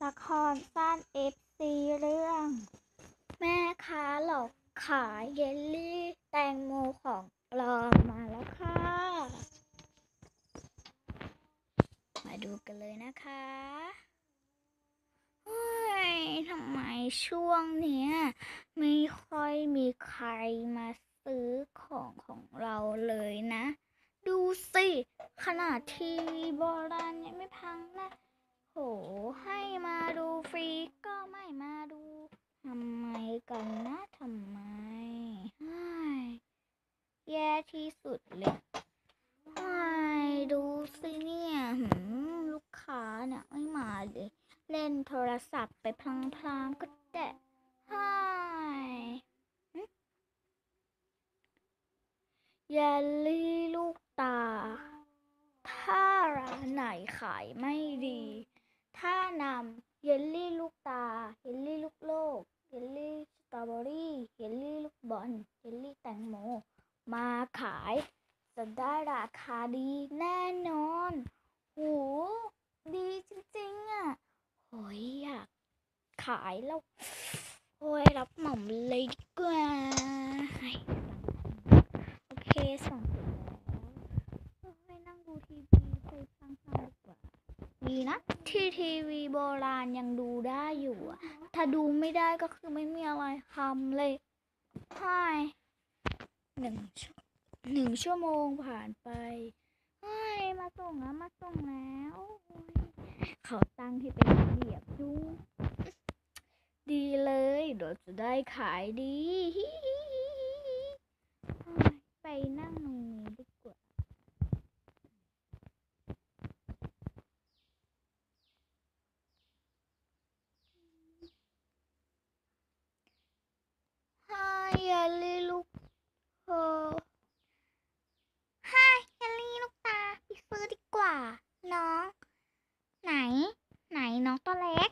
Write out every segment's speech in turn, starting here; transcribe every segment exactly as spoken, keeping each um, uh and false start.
ละครสั้น เอฟ ซี เรื่องแม่ค้าหลอกขายเยลลี่แตงโมของปลอมมาแล้วค่ะ มาดูกันเลยนะคะเฮ้ยทำไมช่วงเนี้ยไม่ค่อยมีใครมาซื้อของของเราเลยนะ ดูสิขนาดทีวีโบราณยังไม่พังนะโหให้มาดูฟรีก็ไม่มาดูทำไมกันนะทำไมแย่ที่สุดเลยดูสิเนี่ยลูกค้าเนี่ยไม่มาเลยเล่นโทรศัพท์ไปพลางๆก็แต่เยลลี่ลูกตาถ้าร้านไหนขายไม่ดีถ้านำเยลลี่ลูกตาเยลลี่ลูกโลกเยลลี่สตรอเบอรี่เยลลี่ลูกบอลเยลลี่แตงโมมาขายจะได้ราคาดีแน่นอนโหดีจริงๆอ่ะโหยอยากขายแล้วโอ้ยรับเหมาเลยดีกว่าโอเคส่งเสร็จแล้วให้นั่งดูทีวีไปฟังๆดีกว่าดีนะที่ทีวีโบราณยังดูได้อยู่อ่ะถ้าดูไม่ได้ก็คือไม่มีอะไรทำเลยใช่หนึ่งหนึ่งชั่วโมงผ่านไปเฮ้ยมาส่งแล้วมาส่งแล้วเขาตั้งให้เป็นระเบียบดูดีเลยเดี๋ยวจะได้ขายดีไปนั่งตรงนี้ดีกว่าฮายเยลลี่ลูกเออฮายเยลลี่ลูกตาไปซื้อดีกว่าน้องไหนไหนน้องตัวเล็ก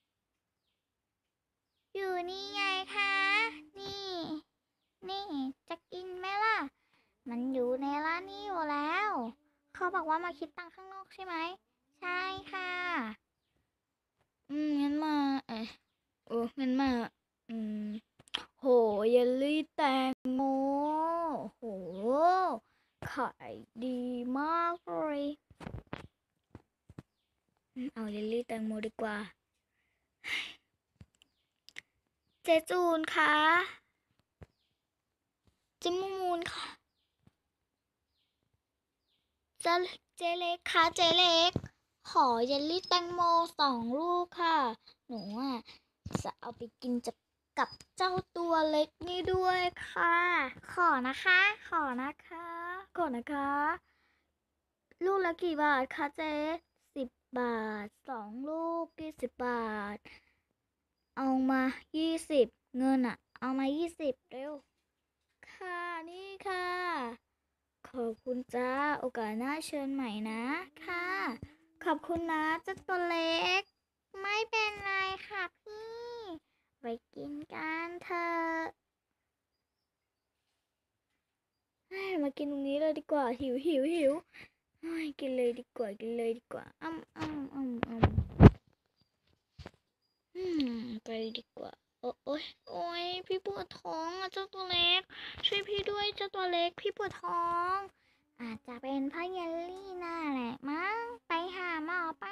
อยู่นี่ไงคะนี่นี่จะกินไหมล่ะมันอยู่ในร้านนี้อยู่แล้วเขาบอกว่ามาคิดตังค์ข้างนอกใช่ไหมใช่ค่ะอืมงั้นมาเออโอ้งั้นมาอืมโหเยลลี่แตงโมโหขายดีมากเลยเอาเยลลี่แตงโมดีกว่าเจจูนคะเจมูมูนค่ะเจเจเล็กค่ะเจเล็กขอเยลลี่แตงโมสองลูกค่ะหนูอ่ะจะเอาไปกินจะกับเจ้าตัวเล็กนี่ด้วยค่ะขอนะคะขอนะคะขอนะคะลูกละกี่บาทคะเจ๊สิบบาทสองลูกยี่สิบบาทเอามายี่สิบเงินอะเอามายี่สิบเร็วค่ะนี่ค่ะขอบคุณจ้าโอกาสหน้าเชิญใหม่นะค่ะขอบคุณนะเจ้าตัวเล็กไม่เป็นไรค่ะพี่ไปกินกันเถอะมากินตรงนี้เลยดีกว่าหิวหิวหิวกินเลยดีกว่ากินเลยดีกว่าอ้ำอ้ำอ้ำอ้ำอืมไปดีกว่าโอ้โอ้ยโอ้ยพี่ปวดท้องอ่ะเจ้าตัวเล็กช่วยพี่ด้วยเจ้าตัวเล็กพี่ปวดท้องอาจจะเป็นเพราะเยลลี่น่าแหละมั้งไปหาหมอไป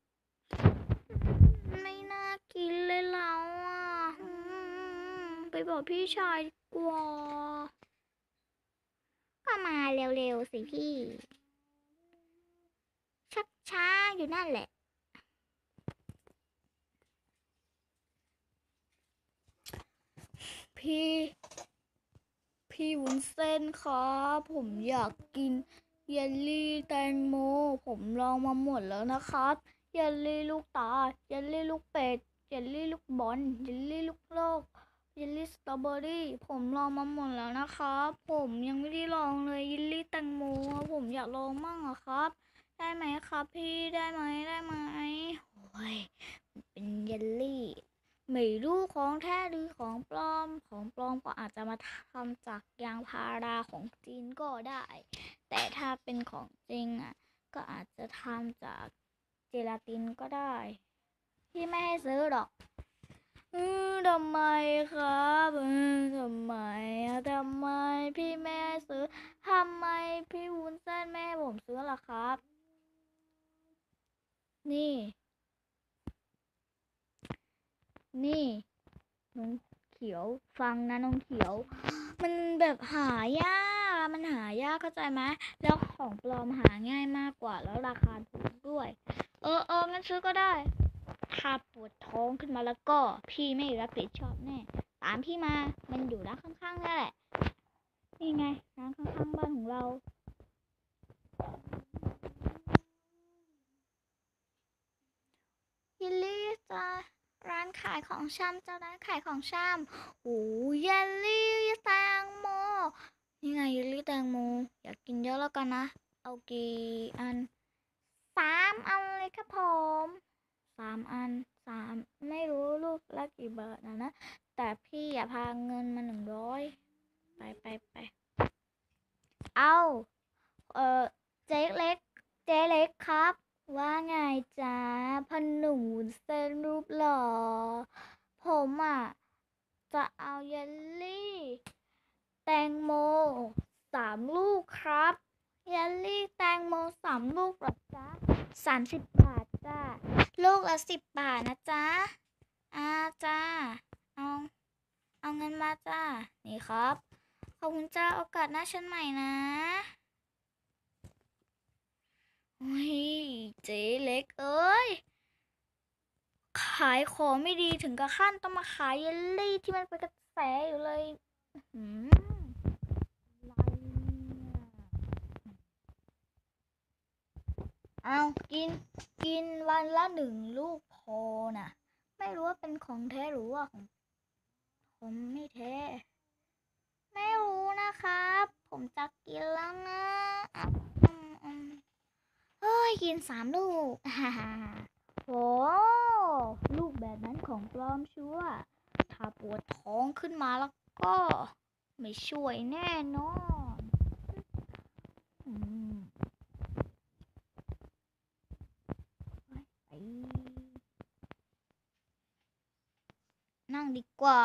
ไม่น่ากินเลยเราอ่ะไปบอกพี่ชายดีกว่าก็มาเร็วๆสิพี่ชักช้าอยู่นั่นแหละพี่พี่วุ้นเส้นครับผมอยากกินเยลลี่แตงโมผมลองมาหมดแล้วนะครับเยลลี่ลูกตาเยลลี่ลูกเป็ดเยลลี่ลูกบอลเยลลี่ลูกโลกเยลลี่สตรอเบอรี่ผมลองมาหมดแล้วนะครับผมยังไม่ได้ลองเลยเยลลี่แตงโมผมอยากลองมั่งอะครับได้ไหมครับพี่ได้ไหมได้ไหมโอ้ยเป็นเยลลี่ไม่รู้ของแท้หรือของปลอมของปลอมก็อาจจะมาทำจากยางพาราของจีนก็ได้แต่ถ้าเป็นของจริงอ่ะก็อาจจะทำจากเจลาตินก็ได้พี่ไม่ให้ซื้อหรอกเออทำไมครับเออทำไมอะทำไมพี่ไม่ให้ซื้อทำไมพี่วุ้นเส้นไม่ให้ผมซื้อล่ะครับ นี่ นี่น้องเขียวฟังนะน้องเขียว มันแบบหายากอะมันหายากเข้าใจไหมแล้วของปลอมหาง่ายมากกว่าแล้วราคาถูกด้วย เออเอองั้นซื้อก็ได้ถ้าปวดท้องขึ้นมาแล้วก็พี่ไม่รับผิดชอบแน่ตามพี่มามันอยู่ร้านข้างๆนั่นแหละนี่ไงร้านข้างๆบ้านของเรายิลลี่จ้าร้านขายของชำจ้าร้านขายของชำโอ้เยลลี่แตงโมนี่ไงเยลลี่แตงโมอยากกินเยอะแล้วกันนะเอากี่อันสามอันเลยครับผมสามอันสามไม่รู้ลูกละกี่บาทนะนะแต่พี่อย่าพาเงินมาหนึ่งร้อยไปไปไปเอาเออเจ๊เล็กเจ๊เล็กครับว่าไงจ๊ะพหนุ่มวุ้นเส้นรูปหล่อผมอ่ะจะเอาเยลลี่แตงโมสามลูกครับเยลลี่แตงโมสามลูกหรอจ๊ะสามสิบบาทจ้าลูกละสิบบาทนะจ๊ะอาจ้าเอาเอาเงินมาจ้านี่ครับขอบคุณจ้าโอกาสหน้าเชิญใหม่นะโอ้ยเจ๊เล็กเอ้ยขายของไม่ดีถึงกับขั้นต้องมาขายเยลลี่ที่มันเป็นกระแสอยู่เลยอืมอะไรเนี่ยเอากินกินวันละหนึ่งลูกพอน่ะไม่รู้ว่าเป็นของแท้หรือว่าของผมไม่แท้ไม่รู้นะครับผมจะกินแล้วนะอืมอืมเฮ้ยกินสามลูกฮ่าฮ่าโหลูกแบบนั้นของปลอมชัวร์ถ้าปวดท้องขึ้นมาแล้วก็ไม่ช่วยแน่นอนอืมไปนั่งดีกว่า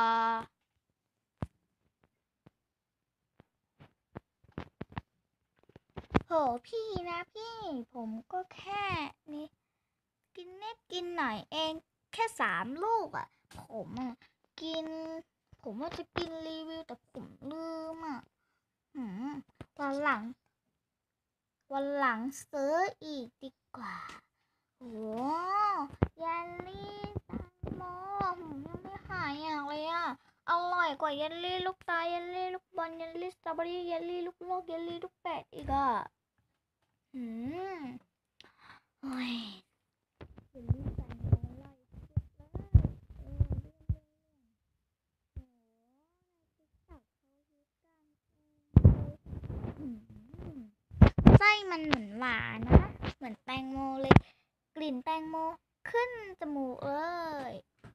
โหพี่นะพี่ผมก็แค่นี่กินนิดกินหน่อยเองแค่สามลูกอ่ะผมอ่ะกินผมว่าจะกินรีวิวแต่ผมลืมอ่ะหืมวันหลังวันหลังซื้ออีกดีกว่าโอ้เยลลี่แตงโมผมยังไม่หายอยากเลยอ่ะอร่อยกว่าเยลลี่ลูกตาลเยลลี่ลูกบอลเยลลี่สตรอเบอรี่เยลลี่ลูกโลกเยลลี่ลูกเป็ดอีกอ่ะหืมโอ้ยเยลลี่แตงโมอร่อยสุดเลยเออเรื่องเรื่องโอ้ในติ๊กต็อกเขาฮิตกันอืมไส้มันเหมือนหวานนะเหมือนแตงโมเลยกลิ่นแตงโมขึ้นจมูกเลย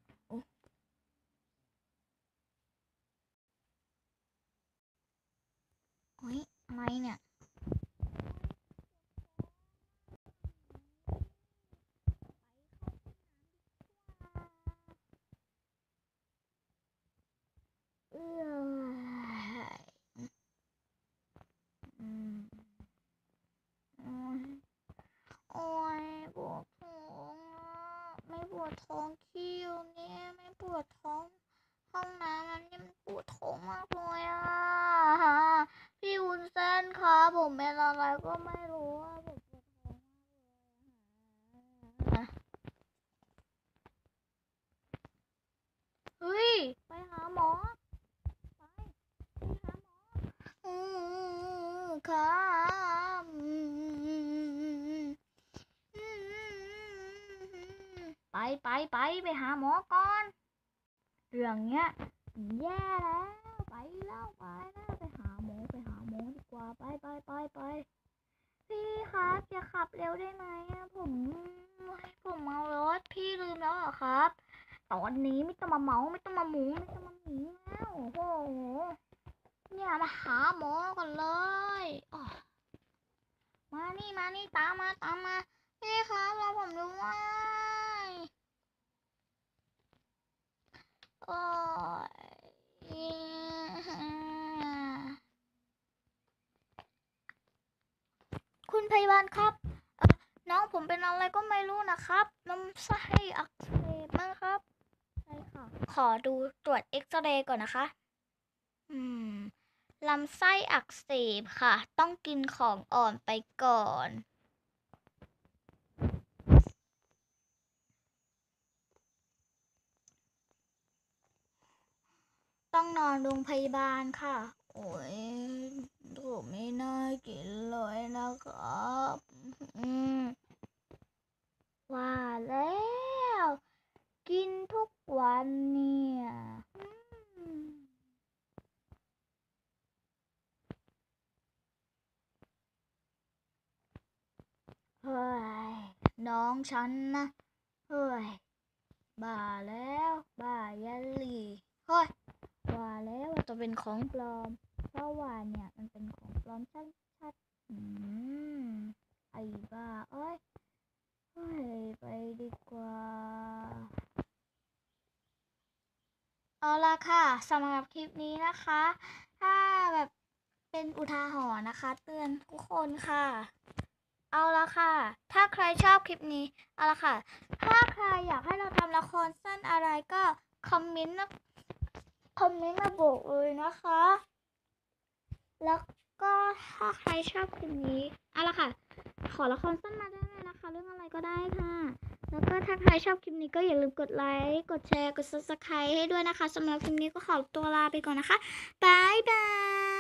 โอ้ยอะไรเนี่ยเอออืมโอ้ยโอ้ยปวดท้องอะไม่ปวดท้องคิวเนี่ยไม่ปวดท้องห้องน้ำมันนี่มันปวดท้องมากเลยอ่ะพี่วุ้นเส้นคะผมเป็นอะไรก็ไม่รู้อ่ะผมปวดท้องมากเลยอะเฮ้ยไปหาหมอไปไปหาหมออืมครับอืมอืมไปไปไปไปหาหมอก่อนเรื่องเนี้ยแย่แล้วไปแล้วไปแล้วไปหาหมอไปหาหมอดีกว่าไปไปไปไปพี่ครับอย่าขับเร็วได้ไหมอะผมผมเมารถพี่ลืมแล้วเหรอครับตอนนี้ไม่ต้องมาเมาไม่ต้องมาหมูไม่ต้องมาหมีแล้วโอ้โหเนี่ยมาหาหมอก่อนเลยอ๋อมานี่มานี่ตามมาตามมาพี่ครับรอผมด้วยเป็นอะไรก็ไม่รู้นะครับลำไส้อักเสบมั้งครับใช่ค่ะขอดูตรวจเอ็กซเรย์ก่อนนะคะอืมลำไส้อักเสบค่ะต้องกินของอ่อนไปก่อนต้องนอนโรงพยาบาลค่ะโอ้ยถูกไม่น่ากินเลยนะครับอืมว่าแล้วกินทุกวันเนี่ยอืมเฮ้ยน้องฉันนะเฮ้ยบ้าแล้วบ้ายันหลีเฮ้ยว่าแล้วว่าจะเป็นของปลอมเพราะว่าเนี่ยมันเป็นของปลอมชัดๆอืมไอ้บ้าเอ้ยเฮ้ยไปดีกว่าเอาละค่ะสำหรับคลิปนี้นะคะถ้าแบบเป็นอุทาหรณ์นะคะเตือนทุกคนค่ะเอาละค่ะถ้าใครชอบคลิปนี้เอาละค่ะถ้าใครอยากให้เราทำละครสั้นอะไรก็คอมเมนต์นะคอมเมนต์มาบอกเลยนะคะแล้วก็ถ้าใครชอบคลิปนี้เอาละค่ะขอละครสั้นมาได้เลยนะคะเรื่องอะไรก็ได้ค่ะแล้วก็ถ้าใครชอบคลิปนี้ก็อย่าลืมกดไลค์กดแชร์กด ซับสไครบ์ ให้ด้วยนะคะสำหรับคลิปนี้ก็ขอตัวลาไปก่อนนะคะบ๊ายบาย